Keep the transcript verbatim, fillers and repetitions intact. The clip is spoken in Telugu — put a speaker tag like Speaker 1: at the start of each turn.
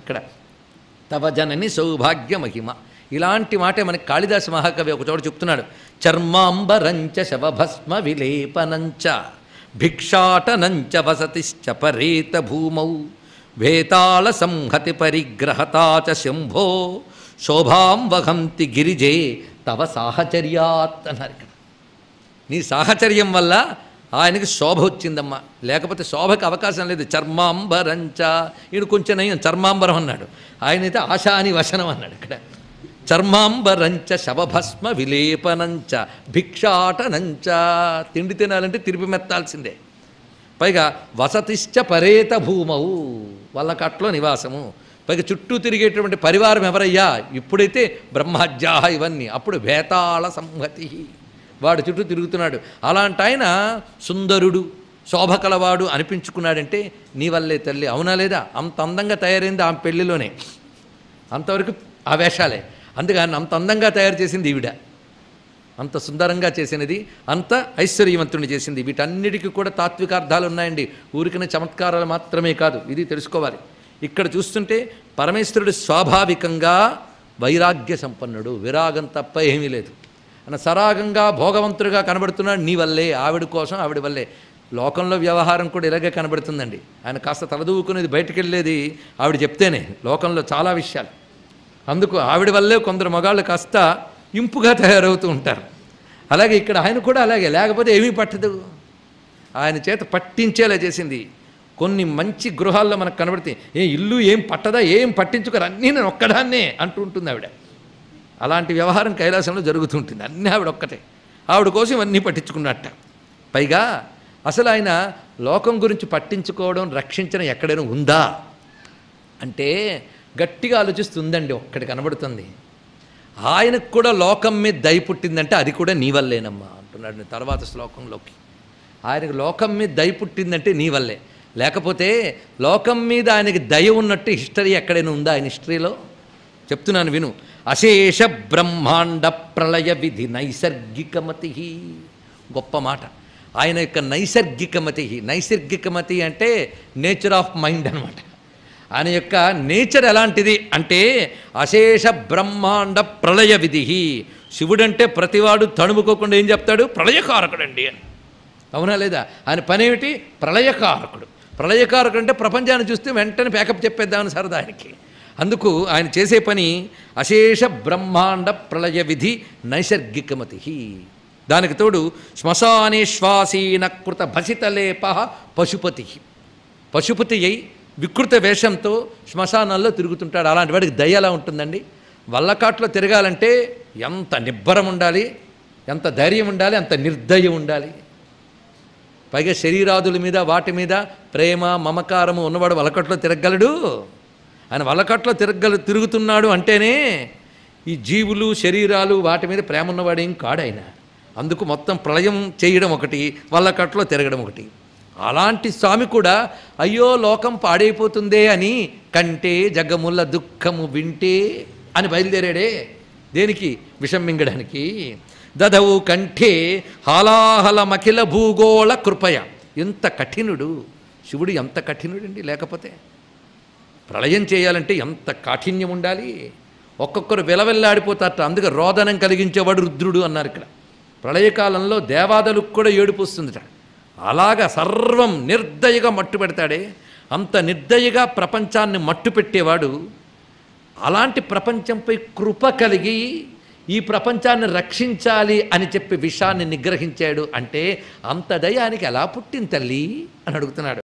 Speaker 1: ఇక్కడ తవ జనని సౌభాగ్య మహిమ. ఇలాంటి మాటే మనకి కాళిదాస మహాకవి ఒక చోట చెప్తున్నాడు. చర్మాంబరంచ శవభస్మ విలేపనంచ భిక్షాటనంచ వసతిశ్చ పరేత భూమౌ వేతాళ సంహతి పరిగ్రహతాచ శంభో శోభాం వహంతి గిరిజే తవ సాహచర్యాత్ అన్నారు. ఇక్కడ నీ సాహచర్యం వల్ల ఆయనకి శోభ వచ్చిందమ్మా, లేకపోతే శోభకి అవకాశం లేదు. చర్మాంబరంచ, ఈయన కొంచెం నయం చర్మాంబరం అన్నాడు, ఆయనైతే ఆశాని వశనం అన్నాడు. ఇక్కడ చర్మాంబరంచ శవభస్మ విలేపనంచ భిక్షాటనంచ, తిండి తినాలంటే తిరిపి మెత్తాల్సిందే. పైగా వసతిశ్చ పరేత భూమవు, వాళ్ళ కట్లో నివాసము. పైగా చుట్టూ తిరిగేటువంటి పరివారం ఎవరయ్యా? ఇప్పుడైతే బ్రహ్మహత్యాహ ఇవన్నీ, అప్పుడు వేతాళ సంహతి, వాడు చుట్టూ తిరుగుతున్నాడు. అలాంటి ఆయన సుందరుడు శోభ కలవాడు అనిపించుకున్నాడంటే నీ వల్లే తల్లి. అవునా లేదా? అంత అందంగా తయారైంది ఆమె పెళ్లిలోనే, అంతవరకు ఆ వేషాలే. అందుకని అంత అందంగా తయారు చేసింది ఈవిడ, అంత సుందరంగా చేసినది, అంత ఐశ్వర్యవంతుని చేసింది. వీటన్నిటికీ కూడా తాత్వికార్థాలు ఉన్నాయండి, ఊరికనే చమత్కారాలు మాత్రమే కాదు. ఇది తెలుసుకోవాలి. ఇక్కడ చూస్తుంటే పరమేశ్వరుడు స్వాభావికంగా వైరాగ్య సంపన్నుడు, విరాగం తప్ప ఏమీ లేదు. అన్న సరాగంగా భోగవంతుడిగా కనబడుతున్నాడు నీ వల్లే, ఆవిడ కోసం, ఆవిడ వల్లే. లోకంలో వ్యవహారం కూడా ఇలాగే కనబడుతుందండి. ఆయన కాస్త తలదూకునేది బయటికి వెళ్ళేది ఆవిడ చెప్తేనే, లోకంలో చాలా విషయాలు. అందుకు ఆవిడ వల్లే కొందరు మగాళ్ళు కాస్త ఇంపుగా తయారవుతూ ఉంటారు. అలాగే ఇక్కడ ఆయన కూడా అలాగే, లేకపోతే ఏమీ పట్టదు. ఆయన చేత పట్టించేలా చేసింది. కొన్ని మంచి గృహాల్లో మనకు కనబడితే ఏ ఇల్లు ఏం పట్టదా, ఏం పట్టించుకోరు, అన్నీ నేను ఒక్కడాన్నే అంటూ ఉంటుంది ఆవిడ. అలాంటి వ్యవహారం కైలాసంలో జరుగుతుంటుంది. అన్నీ ఆవిడ ఒక్కటే, ఆవిడ కోసం ఇవన్నీ పట్టించుకున్నట్ట. పైగా అసలు ఆయన లోకం గురించి పట్టించుకోవడం, రక్షించడం ఎక్కడైనా ఉందా అంటే గట్టిగా ఆలోచిస్తుందండి. ఒక్కటి కనబడుతుంది, ఆయనకు కూడా లోకం మీద దయ పుట్టిందంటే అది కూడా నీ వల్లేనమ్మా అంటున్నాడు తర్వాత శ్లోకంలోకి. ఆయనకు లోకం మీద దయ పుట్టిందంటే నీ వల్లే, లేకపోతే లోకం మీద ఆయనకి దయ ఉన్నట్టు హిస్టరీ ఎక్కడైనా ఉందా? ఆయన హిస్టరీలో చెప్తున్నాను విను. అశేష బ్రహ్మాండ ప్రళయ విధి నైసర్గికమతి, గొప్ప మాట. ఆయన యొక్క నైసర్గికమతి, నైసర్గికమతి అంటే నేచర్ ఆఫ్ మైండ్ అనమాట. ఆయన యొక్క నేచర్ ఎలాంటిది అంటే అశేష బ్రహ్మాండ ప్రళయ విధి. శివుడంటే ప్రతివాడు తణుముకోకుండా ఏం చెప్తాడు? ప్రళయకారకుడండి అని. అవునా లేదా? ఆయన పనేమిటి? ప్రళయకారకుడు. ప్రళయకారకుడు అంటే ప్రపంచాన్ని చూస్తే వెంటనే ప్యాకప్ చెప్పేద్దామని సరదా ఆయనకి. అందుకు ఆయన చేసే పని అశేష బ్రహ్మాండ ప్రళయ విధి నైసర్గికమతి. దానికి తోడు శ్మశానే శ్వాసీన కృత భసితలేప పశుపతి. పశుపతి అయి వికృత వేషంతో శ్మశానాల్లో తిరుగుతుంటాడు. అలాంటి వాడికి దయ ఎలా ఉంటుందండి? వల్లకాట్లో తిరగాలంటే ఎంత నిబ్బరం ఉండాలి, ఎంత ధైర్యం ఉండాలి, ఎంత నిర్దయం ఉండాలి. పైగా శరీరాదుల మీద వాటి మీద ప్రేమ మమకారము ఉన్నవాడు వల్లకట్లో తిరగలడు. ఆయన వల్లకట్లో తిరగల తిరుగుతున్నాడు అంటేనే ఈ జీవులు శరీరాలు వాటి మీద ప్రేమ ఉన్నవాడేం కాడు ఆయన. అందుకు మొత్తం ప్రళయం చేయడం ఒకటి, వల్లకట్లో తిరగడం ఒకటి. అలాంటి స్వామి కూడా అయ్యో లోకం పాడైపోతుందే అని కంటే జగముల దుఃఖము వింటే అని బయలుదేరాడే. దేనికి? విషం మింగడానికి. దదవు కంఠే హాలాహలమఖిల భూగోళ కృపయ. ఎంత కఠినుడు శివుడు, ఎంత కఠినుడండి. లేకపోతే ప్రళయం చేయాలంటే ఎంత కాఠిన్యం ఉండాలి. ఒక్కొక్కరు విలవిల్లాడిపోతారట. అందుకే రోదనం కలిగించేవాడు రుద్రుడు అన్నారు ఇక్కడ. ప్రళయకాలంలో దేవాదలకు కూడా ఏడుపు వస్తుందిట. అలాగా సర్వం నిర్దయగా మట్టు పెడతాడే, అంత నిర్దయగా ప్రపంచాన్ని మట్టు పెట్టేవాడు. అలాంటి ప్రపంచంపై కృప కలిగి ఈ ప్రపంచాన్ని రక్షించాలి అని చెప్పి విషాన్ని నిగ్రహించాడు అంటే అంత దయానికి ఎలా పుట్టింది తల్లి అని అడుగుతున్నాడు.